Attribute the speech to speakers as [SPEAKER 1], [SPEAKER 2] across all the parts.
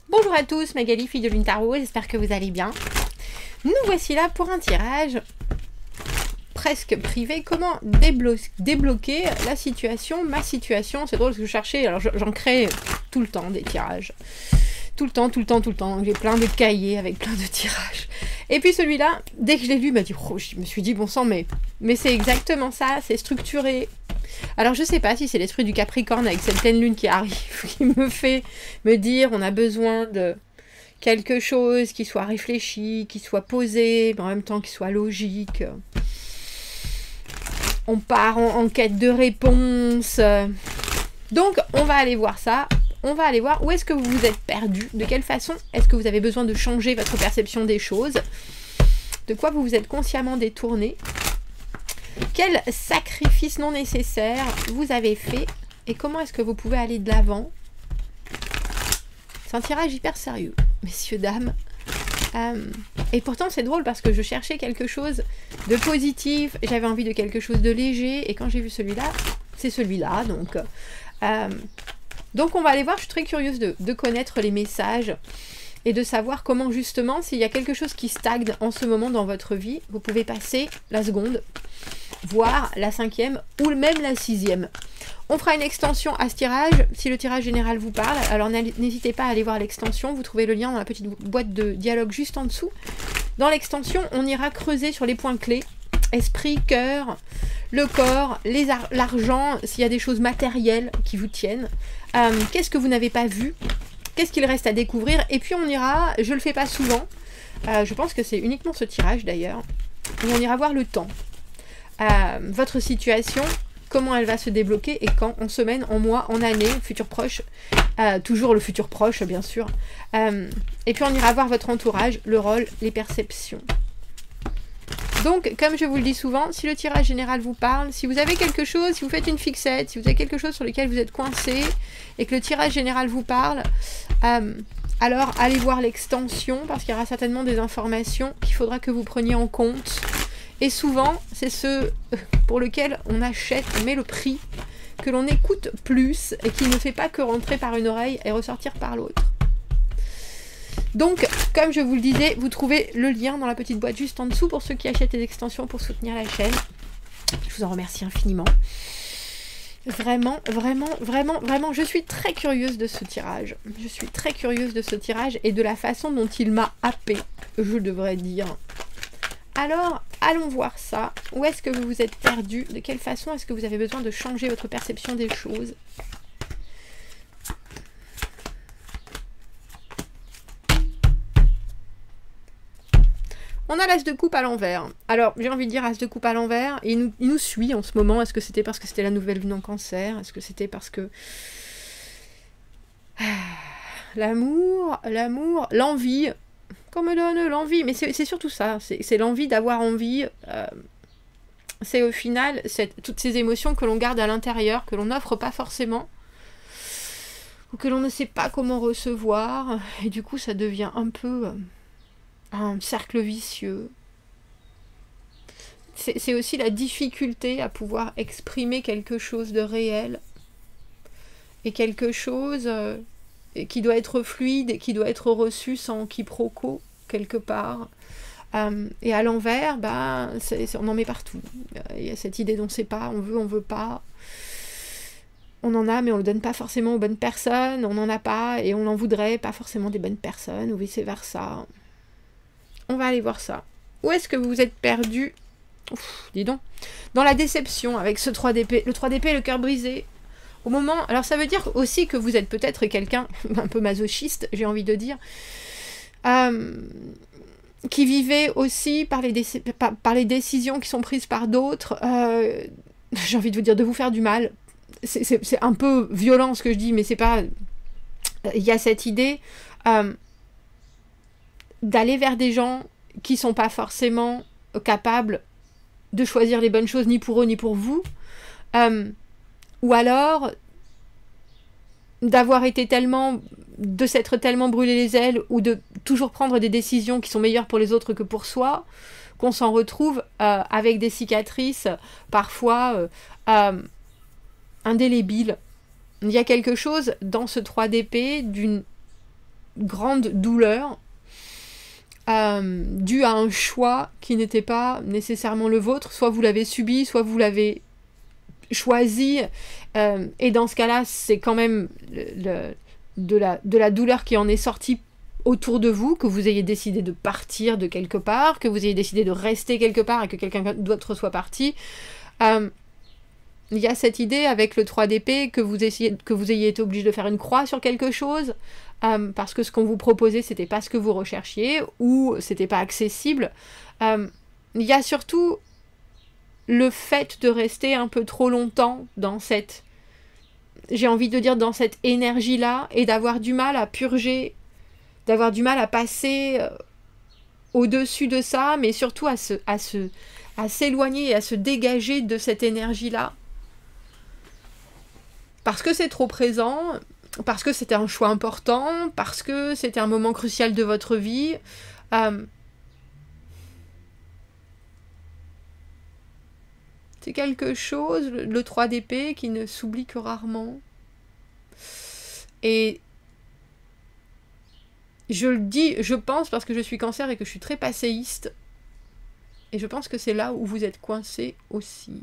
[SPEAKER 1] Bonjour à tous, Magali, fille de Lune Tarot, j'espère que vous allez bien. Nous voici là pour un tirage presque privé. Comment débloquer la situation, ma situation. C'est drôle ce que je cherchais, alors j'en crée tout le temps des tirages. Tout le temps. J'ai plein de cahiers avec plein de tirages. Et puis celui-là, dès que je l'ai lu, je me suis dit, bon sang, mais c'est exactement ça, c'est structuré. Alors je sais pas si c'est l'esprit du Capricorne avec cette pleine lune qui arrive, qui me fait me dire on a besoin de quelque chose qui soit réfléchi, qui soit posé, mais en même temps qui soit logique. On part en quête de réponse. Donc on va aller voir ça. On va aller voir où est-ce que vous vous êtes perdu, de quelle façon est-ce que vous avez besoin de changer votre perception des choses, de quoi vous vous êtes consciemment détourné. Quel sacrifice non nécessaire vous avez fait et comment est-ce que vous pouvez aller de l'avant? C'est un tirage hyper sérieux, messieurs, dames. Et pourtant c'est drôle parce que je cherchais quelque chose de positif, j'avais envie de quelque chose de léger et quand j'ai vu celui-là, c'est celui-là. Donc on va aller voir, je suis très curieuse de connaître les messages et de savoir comment justement, s'il y a quelque chose qui stagne en ce moment dans votre vie, vous pouvez passer la seconde, voire la 5e ou même la 6e. On fera une extension à ce tirage, si le tirage général vous parle, alors n'hésitez pas à aller voir l'extension, vous trouvez le lien dans la petite boîte de dialogue juste en dessous. Dans l'extension, on ira creuser sur les points clés, esprit, cœur, le corps, l'argent, s'il y a des choses matérielles qui vous tiennent, qu'est-ce que vous n'avez pas vu, qu'est-ce qu'il reste à découvrir, et puis on ira, je le fais pas souvent, je pense que c'est uniquement ce tirage d'ailleurs, où on ira voir le temps. Votre situation, comment elle va se débloquer et quand, en semaine, en mois, en année, futur proche, toujours le futur proche bien sûr, et puis on ira voir votre entourage, le rôle, les perceptions. Donc comme je vous le dis souvent, si le tirage général vous parle, si vous avez quelque chose, si vous faites une fixette, si vous avez quelque chose sur lequel vous êtes coincé et que le tirage général vous parle, alors allez voir l'extension parce qu'il y aura certainement des informations qu'il faudra que vous preniez en compte. Et souvent, c'est ce pour lequel on achète, on met le prix, que l'on écoute plus et qui ne fait pas que rentrer par une oreille et ressortir par l'autre. Donc, comme je vous le disais, vous trouvez le lien dans la petite boîte juste en dessous pour ceux qui achètent les extensions pour soutenir la chaîne. Je vous en remercie infiniment. Vraiment, je suis très curieuse de ce tirage. Je suis très curieuse de ce tirage et de la façon dont il m'a happée, je devrais dire. Alors, allons voir ça. Où est-ce que vous vous êtes perdu? De quelle façon est-ce que vous avez besoin de changer votre perception des choses? On a l'as de coupe à l'envers. Alors, j'ai envie de dire as de coupe à l'envers. Il nous suit en ce moment. Est-ce que c'était parce que c'était la nouvelle lune en cancer? Est-ce que c'était parce que... l'amour, l'envie... Qu'on me donne l'envie, mais c'est surtout ça, c'est l'envie d'avoir envie, c'est au final toutes ces émotions que l'on garde à l'intérieur, que l'on n'offre pas forcément, ou que l'on ne sait pas comment recevoir, et du coup ça devient un peu un cercle vicieux. C'est aussi la difficulté à pouvoir exprimer quelque chose de réel, et quelque chose... qui doit être fluide et qui doit être reçu sans quiproquo quelque part. Et à l'envers, on en met partout. Il y a cette idée d'on ne sait pas, on veut pas. On en a, mais on ne le donne pas forcément aux bonnes personnes. On n'en a pas et on en voudrait pas forcément des bonnes personnes, ou vice-versa. On va aller voir ça. Où est-ce que vous vous êtes perdu? Dis donc. Dans la déception, avec ce 3 d'épée. Le 3 d'épée, le cœur brisé. Au moment, alors ça veut dire aussi que vous êtes peut-être quelqu'un un peu masochiste, j'ai envie de dire, qui vivait aussi par les décisions qui sont prises par d'autres, j'ai envie de vous dire de vous faire du mal. C'est un peu violent ce que je dis, mais c'est pas... Il y a cette idée d'aller vers des gens qui sont pas forcément capables de choisir les bonnes choses ni pour eux ni pour vous, ou alors de s'être tellement brûlé les ailes ou de toujours prendre des décisions qui sont meilleures pour les autres que pour soi, qu'on s'en retrouve avec des cicatrices parfois indélébiles. Il y a quelque chose dans ce 3 d'épée d'une grande douleur due à un choix qui n'était pas nécessairement le vôtre. Soit vous l'avez subi, soit vous l'avez choisi. Et dans ce cas-là, c'est quand même de la douleur qui en est sortie autour de vous, que vous ayez décidé de partir de quelque part, que vous ayez décidé de rester quelque part et que quelqu'un d'autre soit parti. Il y a cette idée avec le 3 d'épée que vous ayez été obligé de faire une croix sur quelque chose, parce que ce qu'on vous proposait, c'était pas ce que vous recherchiez, ou c'était pas accessible. Il y a surtout le fait de rester un peu trop longtemps dans cette, j'ai envie de dire, dans cette énergie-là, et d'avoir du mal à purger, d'avoir du mal à passer au-dessus de ça, mais surtout à s'éloigner et à se dégager de cette énergie-là. Parce que c'est trop présent, parce que c'était un choix important, parce que c'était un moment crucial de votre vie. C'est quelque chose, le 3 d'épée, qui ne s'oublie que rarement. Et je le dis, je pense, parce que je suis Cancer et que je suis très passéiste, et je pense que c'est là où vous êtes coincé aussi.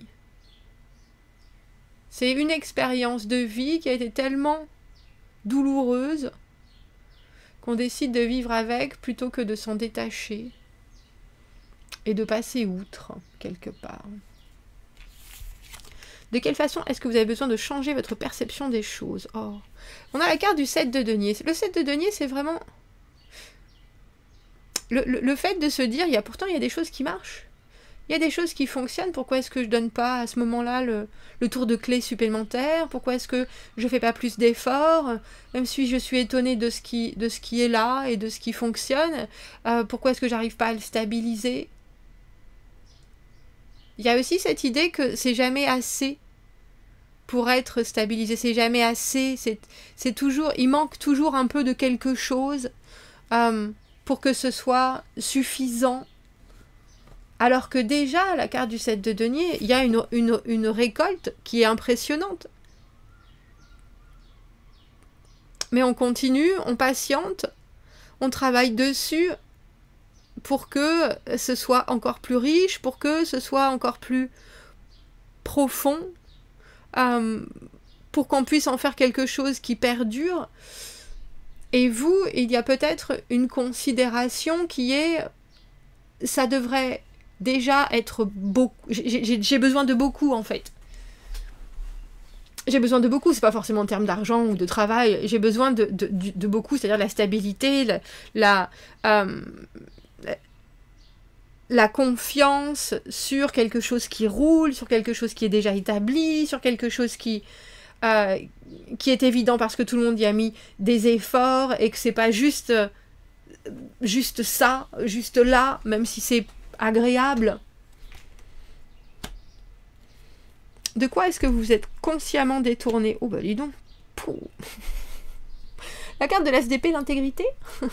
[SPEAKER 1] C'est une expérience de vie qui a été tellement douloureuse qu'on décide de vivre avec plutôt que de s'en détacher et de passer outre, quelque part. De quelle façon est-ce que vous avez besoin de changer votre perception des choses? Oh. On a la carte du 7 de denier. Le 7 de denier, c'est vraiment le fait de se dire, il y a des choses qui marchent. Il y a des choses qui fonctionnent, pourquoi est-ce que je donne pas à ce moment-là le tour de clé supplémentaire? Pourquoi est-ce que je fais pas plus d'efforts? Même si je suis étonnée de ce qui est là et de ce qui fonctionne, pourquoi est-ce que j'arrive pas à le stabiliser? Il y a aussi cette idée que c'est jamais assez pour être stabilisé, c'est jamais assez, c'est toujours, il manque toujours un peu de quelque chose pour que ce soit suffisant. Alors que déjà, la carte du 7 de denier, il y a une récolte qui est impressionnante. Mais on continue, on patiente, on travaille dessus pour que ce soit encore plus riche, pour que ce soit encore plus profond, pour qu'on puisse en faire quelque chose qui perdure. Et vous, il y a peut-être une considération qui est, ça devrait déjà être beaucoup, j'ai besoin de beaucoup en fait. J'ai besoin de beaucoup, c'est pas forcément en termes d'argent ou de travail, j'ai besoin de beaucoup, c'est-à-dire la stabilité, la confiance sur quelque chose qui roule, sur quelque chose qui est déjà établi, sur quelque chose qui est évident parce que tout le monde y a mis des efforts et que c'est pas juste ça, juste là, même si c'est agréable. De quoi est-ce que vous êtes consciemment détourné? Oh bah dis donc. Pouh. La carte de l'ASDP, l'intégrité.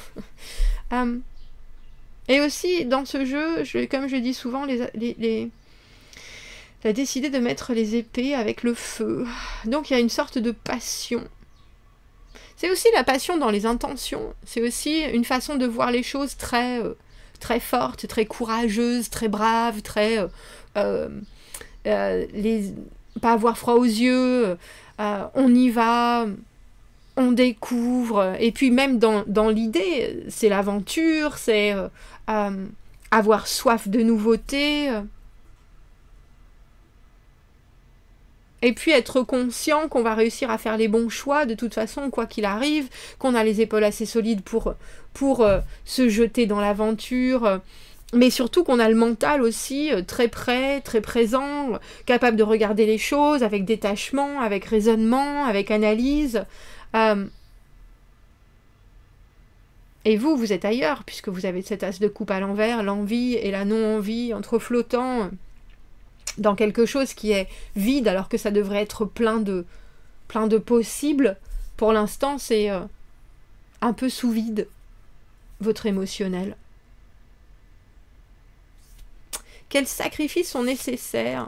[SPEAKER 1] Et aussi, dans ce jeu, comme je dis souvent, il a décidé de mettre les épées avec le feu. Donc il y a une sorte de passion. C'est aussi la passion dans les intentions. C'est aussi une façon de voir les choses très forte, très courageuse, très brave, très... pas avoir froid aux yeux, on y va, on découvre, et puis même dans l'idée, c'est l'aventure, c'est avoir soif de nouveautés, et puis être conscient qu'on va réussir à faire les bons choix, de toute façon, quoi qu'il arrive, qu'on a les épaules assez solides pour se jeter dans l'aventure, mais surtout qu'on a le mental aussi très prêt, très présent, capable de regarder les choses avec détachement, avec raisonnement, avec analyse. Et vous êtes ailleurs, puisque vous avez cet as de coupe à l'envers, l'envie et la non-envie, entreflottant dans quelque chose qui est vide, alors que ça devrait être plein de possibles. Pour l'instant, c'est un peu sous vide, votre émotionnel. Quels sacrifices sont nécessaires?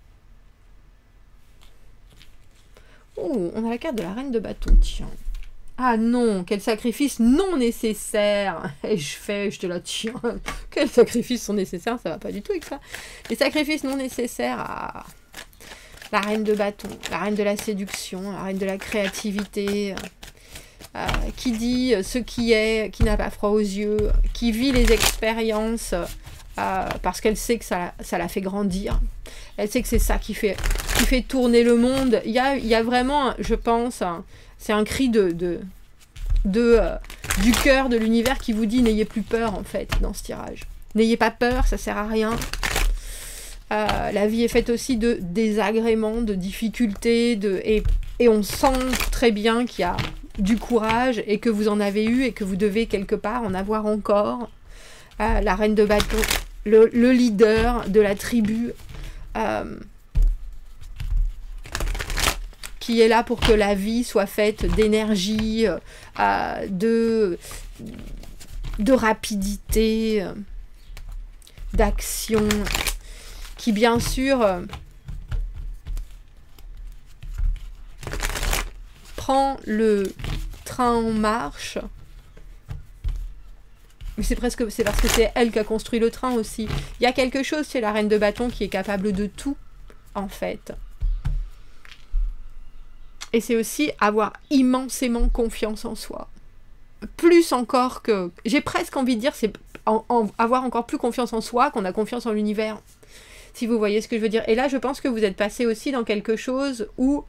[SPEAKER 1] Oh, on a la carte de la reine de bâton, tiens. Ah non, quel sacrifice non nécessaire. Et je te la tiens. Quels sacrifices sont nécessaires, ça va pas du tout avec ça. Les sacrifices non nécessaires à la reine de bâton, la reine de la séduction, la reine de la créativité, qui dit ce qui est, qui n'a pas froid aux yeux, qui vit les expériences parce qu'elle sait que ça la fait grandir. Elle sait que c'est ça qui fait tourner le monde. Il y a vraiment, je pense, c'est un cri du cœur de l'univers qui vous dit n'ayez plus peur en fait dans ce tirage. N'ayez pas peur, ça sert à rien. La vie est faite aussi de désagréments, de difficultés, et on sent très bien qu'il y a du courage et que vous en avez eu et que vous devez quelque part en avoir encore. La reine de bâton, le leader de la tribu, qui est là pour que la vie soit faite d'énergie, de rapidité, d'action, qui bien sûr prend le train en marche. Mais c'est parce que c'est elle qui a construit le train aussi. Il y a quelque chose chez la reine de bâton qui est capable de tout, en fait. Et c'est aussi avoir immensément confiance en soi. Plus encore que... J'ai presque envie de dire, c'est avoir encore plus confiance en soi qu'on a confiance en l'univers. Si vous voyez ce que je veux dire. Et là, je pense que vous êtes passé aussi dans quelque chose où...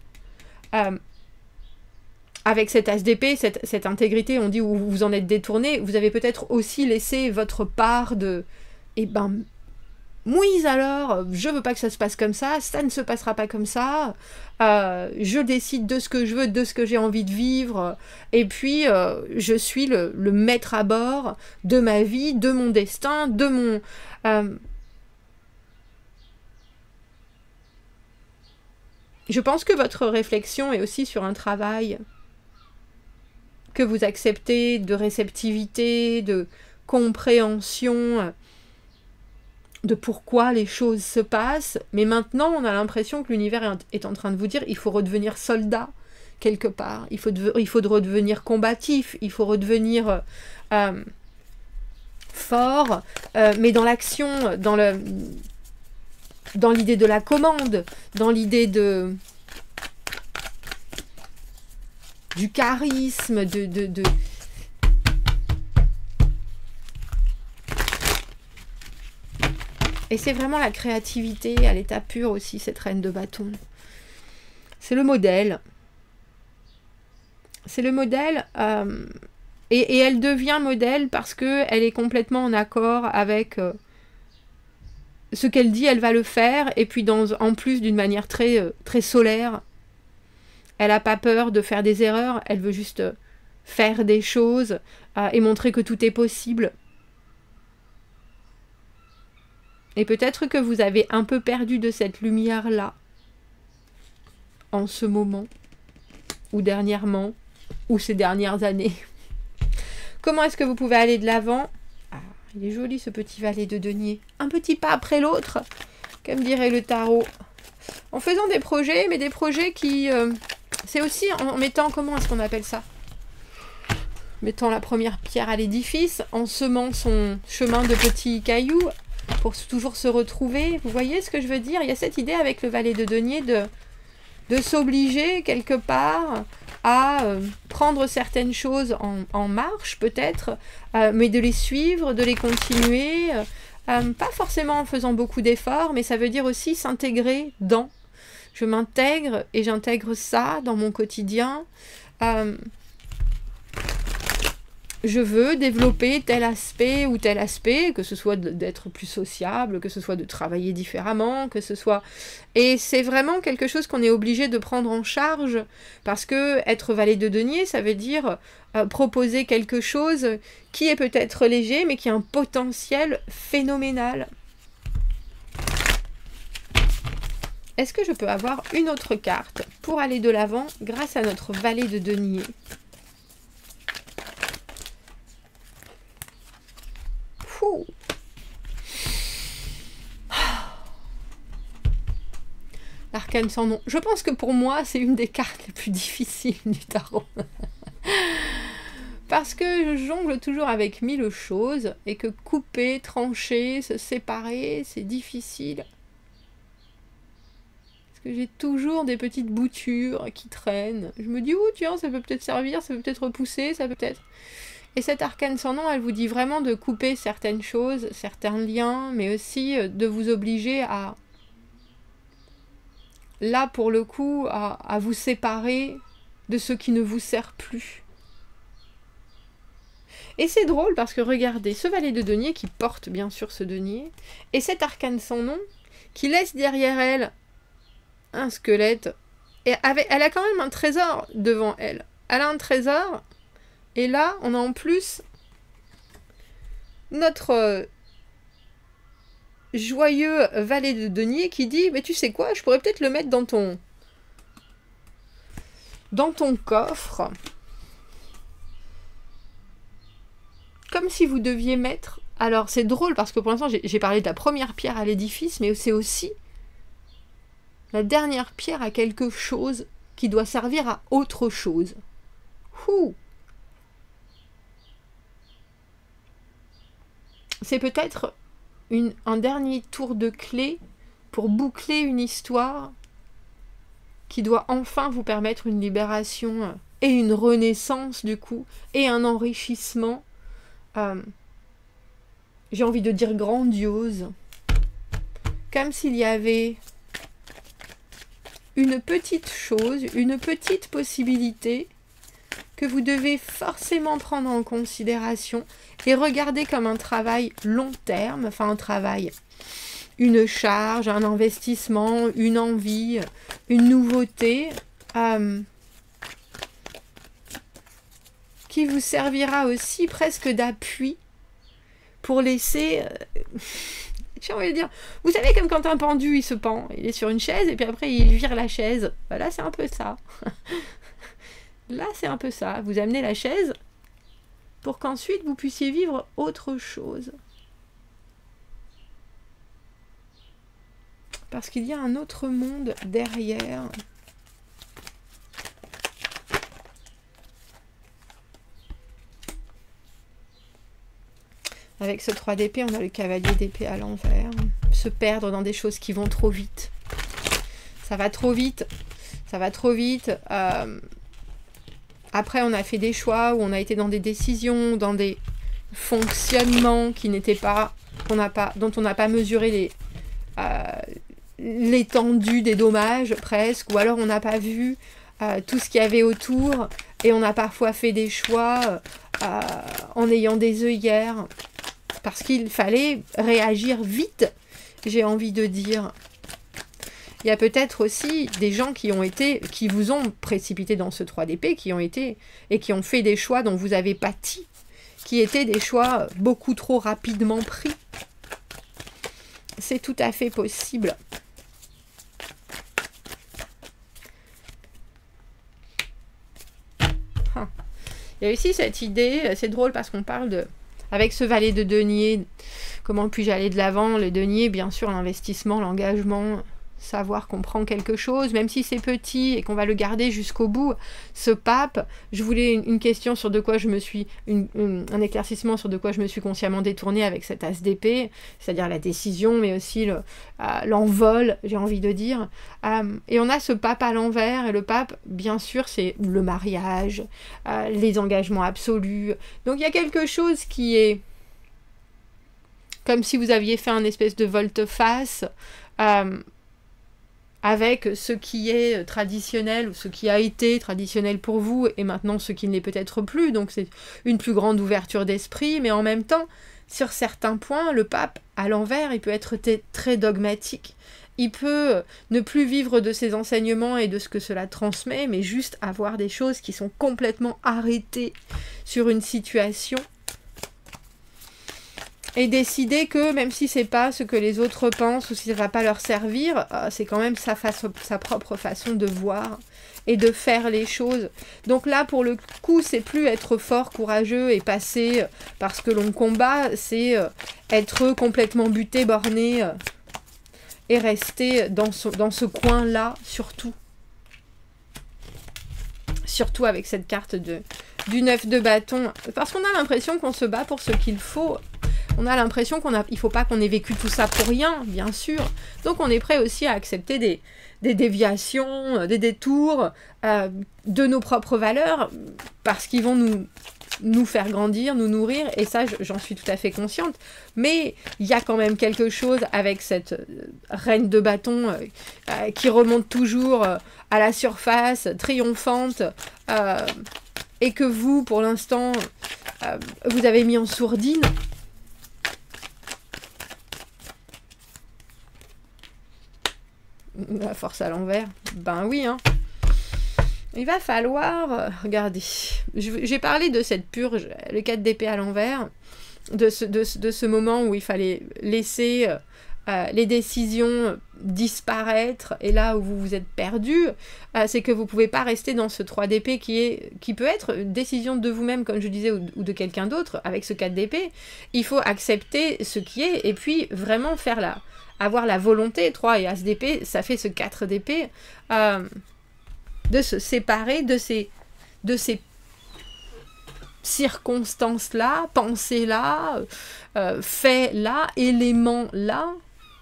[SPEAKER 1] avec cet as d'épée, cette intégrité, on dit où vous en êtes détourné, vous avez peut-être aussi laissé votre part de... Eh ben, oui alors, je veux pas que ça se passe comme ça ne se passera pas comme ça, je décide de ce que je veux, de ce que j'ai envie de vivre, et puis je suis le maître à bord de ma vie, de mon destin, de mon... Je pense que votre réflexion est aussi sur un travail que vous acceptez, de réceptivité, de compréhension de pourquoi les choses se passent. Mais maintenant, on a l'impression que l'univers est en train de vous dire il faut redevenir soldat quelque part. Il faut redevenir combatif. Il faut redevenir fort, mais dans l'action, dans l'idée de la commande, dans l'idée du charisme, Et c'est vraiment la créativité à l'état pur aussi, cette reine de bâton. C'est le modèle. C'est le modèle, et elle devient modèle parce qu'elle est complètement en accord avec ce qu'elle dit, elle va le faire, et puis en plus d'une manière très, très solaire. Elle n'a pas peur de faire des erreurs, elle veut juste faire des choses et montrer que tout est possible. Et peut-être que vous avez un peu perdu de cette lumière-là, en ce moment, ou dernièrement, ou ces dernières années. Comment est-ce que vous pouvez aller de l'avant? Ah, il est joli ce petit valet de denier. Un petit pas après l'autre, comme dirait le tarot. En faisant des projets, mais des projets qui... c'est aussi en mettant... Comment est-ce qu'on appelle ça? Mettant la première pierre à l'édifice, en semant son chemin de petits cailloux, pour toujours se retrouver. Vous voyez ce que je veux dire? Il y a cette idée avec le valet de denier de s'obliger quelque part à prendre certaines choses en marche peut-être, mais de les suivre, de les continuer, pas forcément en faisant beaucoup d'efforts, mais ça veut dire aussi s'intégrer dans. Je m'intègre et j'intègre ça dans mon quotidien. Je veux développer tel aspect ou tel aspect, que ce soit d'être plus sociable, que ce soit de travailler différemment, que ce soit... Et c'est vraiment quelque chose qu'on est obligé de prendre en charge, parce que être valet de denier, ça veut dire proposer quelque chose qui est peut-être léger, mais qui a un potentiel phénoménal. Est-ce que je peux avoir une autre carte pour aller de l'avant grâce à notre valet de denier ? L'arcane sans nom. Je pense que pour moi, c'est une des cartes les plus difficiles du tarot. Parce que je jongle toujours avec 1000 choses et que couper, trancher, se séparer, c'est difficile. Parce que j'ai toujours des petites boutures qui traînent. Je me dis, oh tiens, ça peut peut-être servir, ça peut peut-être repousser, ça peut peut-être... Et cette arcane sans nom, elle vous dit vraiment de couper certaines choses, certains liens, mais aussi de vous obliger à... Là, pour le coup, à vous séparer de ce qui ne vous sert plus. Et c'est drôle parce que regardez, ce valet de denier qui porte bien sûr ce denier, et cette arcane sans nom qui laisse derrière elle un squelette, et elle a quand même un trésor devant elle. Elle a un trésor, et là on a en plus notre joyeux valet de denier qui dit, mais tu sais quoi, je pourrais peut-être le mettre dans ton coffre. Comme si vous deviez mettre... Alors, c'est drôle parce que pour l'instant, j'ai parlé de la première pierre à l'édifice, mais c'est aussi la dernière pierre à quelque chose qui doit servir à autre chose. Ouh. C'est peut-être un dernier tour de clé pour boucler une histoire qui doit enfin vous permettre une libération et une renaissance, du coup, et un enrichissement... j'ai envie de dire grandiose, comme s'il y avait une petite chose, une petite possibilité que vous devez forcément prendre en considération et regarder comme un travail long terme, enfin un travail, une charge, un investissement, une envie, une nouveauté, qui vous servira aussi presque d'appui pour laisser... j'ai envie de dire... Vous savez, comme quand un pendu, il se pend, il est sur une chaise, et puis après, il vire la chaise. Voilà, c'est un peu ça. Là, c'est un peu ça. Vous amenez la chaise pour qu'ensuite, vous puissiez vivre autre chose. Parce qu'il y a un autre monde derrière... Avec ce 3 d'épée, on a le cavalier d'épée à l'envers. Se perdre dans des choses qui vont trop vite. Ça va trop vite. Ça va trop vite. Après, on a fait des choix où on a été dans des décisions, dans des fonctionnements qui n'étaient pas, dont on n'a pas mesuré l'étendue des dommages presque, ou alors on n'a pas vu tout ce qu'il y avait autour, et on a parfois fait des choix en ayant des œillères. Parce qu'il fallait réagir vite, j'ai envie de dire. Il y a peut-être aussi des gens qui vous ont précipité dans ce 3 d'épée, qui ont fait des choix dont vous avez pâti, qui étaient des choix beaucoup trop rapidement pris. C'est tout à fait possible. Il y a aussi cette idée, c'est drôle parce qu'on parle de... Avec ce valet de denier, comment puis-je aller de l'avant? Le denier, bien sûr, l'investissement, l'engagement, savoir qu'on prend quelque chose, même si c'est petit et qu'on va le garder jusqu'au bout. Ce pape, je voulais une question sur de quoi je me suis... un éclaircissement sur de quoi je me suis consciemment détournée avec cet as d'épée, c'est-à-dire la décision, mais aussi l'envol, j'ai envie de dire. Et on a ce pape à l'envers, et le pape, bien sûr, c'est le mariage, les engagements absolus. Donc il y a quelque chose qui est comme si vous aviez fait un espèce de volte-face avec ce qui est traditionnel, ou ce qui a été traditionnel pour vous, et maintenant ce qui ne l'est peut-être plus. Donc c'est une plus grande ouverture d'esprit, mais en même temps, sur certains points, le pape à l'envers, il peut être très dogmatique. Il peut ne plus vivre de ses enseignements et de ce que cela transmet, mais juste avoir des choses qui sont complètement arrêtées sur une situation. Et décider que même si c'est pas ce que les autres pensent ou si ça va pas leur servir, c'est quand même sa propre façon de voir et de faire les choses. Donc là, pour le coup, c'est plus être fort, courageux et passer parce que l'on combat, c'est être complètement buté, borné et rester dans ce coin-là, surtout. Surtout avec cette carte du 9 de bâton, parce qu'on a l'impression qu'on se bat pour ce qu'il faut. On a l'impression qu'il ne faut pas qu'on ait vécu tout ça pour rien, bien sûr. Donc on est prêt aussi à accepter des déviations, des détours de nos propres valeurs, parce qu'ils vont nous faire grandir, nous nourrir, et ça, j'en suis tout à fait consciente. Mais il y a quand même quelque chose avec cette reine de bâton qui remonte toujours à la surface, triomphante, et que vous, pour l'instant, vous avez mis en sourdine. La force à l'envers, ben oui, hein. Il va falloir... regardez, j'ai parlé de cette purge, le 4 d'épée à l'envers, de ce moment où il fallait laisser les décisions disparaître, et là où vous vous êtes perdu, c'est que vous ne pouvez pas rester dans ce 3 d'épée qui peut être une décision de vous-même, comme je disais, ou de quelqu'un d'autre. Avec ce 4 d'épée, il faut accepter ce qui est, et puis vraiment faire avoir la volonté. 3 et As d'épée, ça fait ce 4 d'épée, de se séparer de ces circonstances-là, pensées-là, faits-là, éléments-là.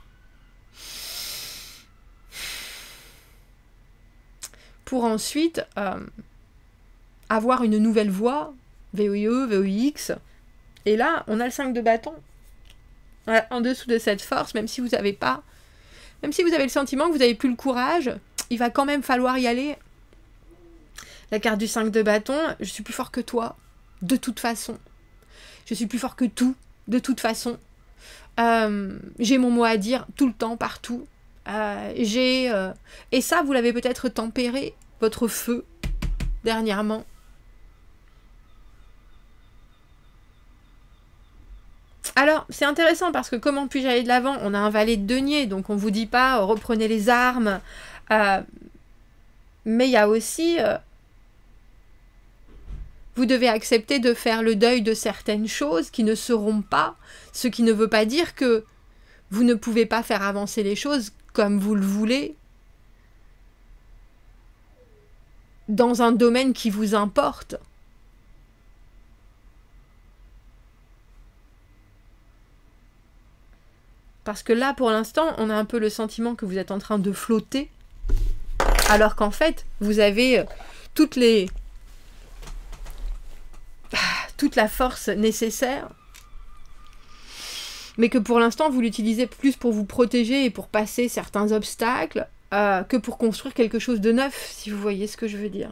[SPEAKER 1] Pour ensuite avoir une nouvelle voie, VOIE, VOIX. Et là, on a le 5 de bâton. En dessous de cette force, même si vous avez le sentiment que vous n'avez plus le courage, il va quand même falloir y aller. La carte du 5 de bâton, je suis plus fort que toi, de toute façon. Je suis plus fort que tout, de toute façon. J'ai mon mot à dire tout le temps, partout. Et ça, vous l'avez peut-être tempéré, votre feu, dernièrement. Alors, c'est intéressant parce que comment puis-je aller de l'avant? On a un valet de denier, donc on ne vous dit pas reprenez les armes. Mais il y a aussi... vous devez accepter de faire le deuil de certaines choses qui ne seront pas, ce qui ne veut pas dire que vous ne pouvez pas faire avancer les choses comme vous le voulez, dans un domaine qui vous importe. Parce que là, pour l'instant, on a un peu le sentiment que vous êtes en train de flotter, alors qu'en fait, vous avez toute la force nécessaire, mais que pour l'instant, vous l'utilisez plus pour vous protéger et pour passer certains obstacles, que pour construire quelque chose de neuf, si vous voyez ce que je veux dire.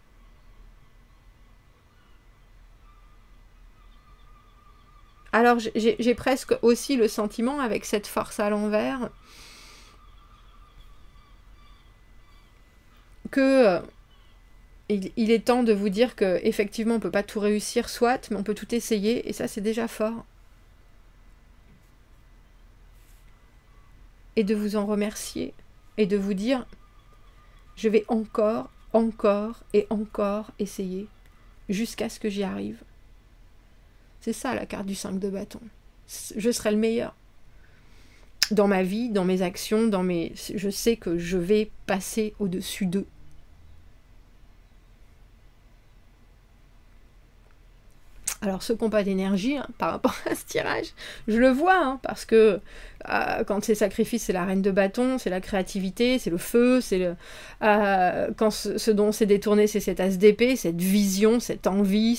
[SPEAKER 1] Alors, j'ai presque aussi le sentiment, avec cette force à l'envers, que il est temps de vous dire que effectivement on peut pas tout réussir, soit, mais on peut tout essayer, et ça c'est déjà fort. Et de vous en remercier, et de vous dire, je vais encore et encore essayer, jusqu'à ce que j'y arrive. C'est ça la carte du 5 de bâton. Je serai le meilleur. Dans ma vie, dans mes actions, je sais que je vais passer au-dessus d'eux. Alors ceux qui n'ont pas d'énergie, hein, par rapport à ce tirage, je le vois, hein, parce que quand c'est sacrifice, c'est la reine de bâton, c'est la créativité, c'est le feu, c'est quand ce dont c'est détourné, c'est cette as d'épée, cette vision, cette envie,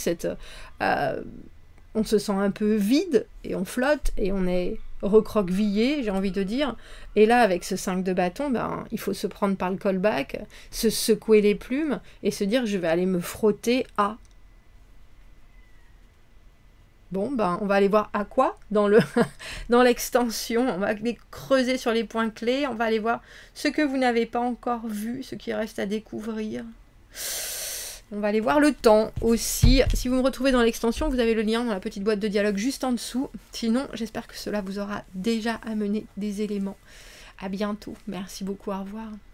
[SPEAKER 1] on se sent un peu vide, et on flotte, et on est recroquevillé, j'ai envie de dire. Et là, avec ce 5 de bâton, ben, il faut se prendre par le callback, se secouer les plumes, et se dire, je vais aller me frotter à... Bon, ben, on va aller voir à quoi dans l'extension. On va aller creuser sur les points clés. On va aller voir ce que vous n'avez pas encore vu, ce qui reste à découvrir. On va aller voir le temps aussi. Si vous me retrouvez dans l'extension, vous avez le lien dans la petite boîte de dialogue juste en dessous. Sinon, j'espère que cela vous aura déjà amené des éléments. À bientôt. Merci beaucoup. Au revoir.